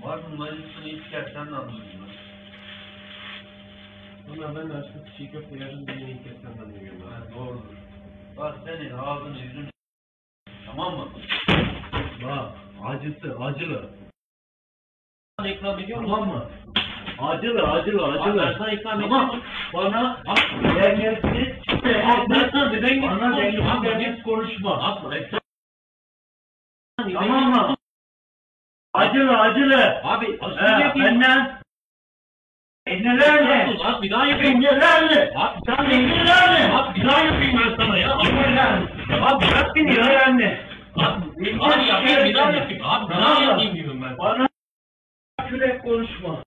Var mı acısını içersen de anlıyorsun. Ama ben de açlık çiğ köfte yarın diye ilk kez senden duyuyorum. Doğrudur. Bak senin ağzını yüzünü tamam mı? Bak acılı. Bana ikram ediyor musun? Tamam mı? Acılı. Ben sana ikram ediyor Tamam. musun? Bana dengesiz. Ben sana dengesiz Bana konuşma. dengesiz konuşma. Tamam Tamam mı? Acılı. Abi Benden nelerle? Bak bir daha yapayım. Nelerle? Bak Sen nelerle? Bak bir daha yapayım ben sana ya. Bak bırak beni nelerle? Abi yapayım bir daha yapayım. Abi bir daha yapayım diyorum ben. Bana kürek konuşma.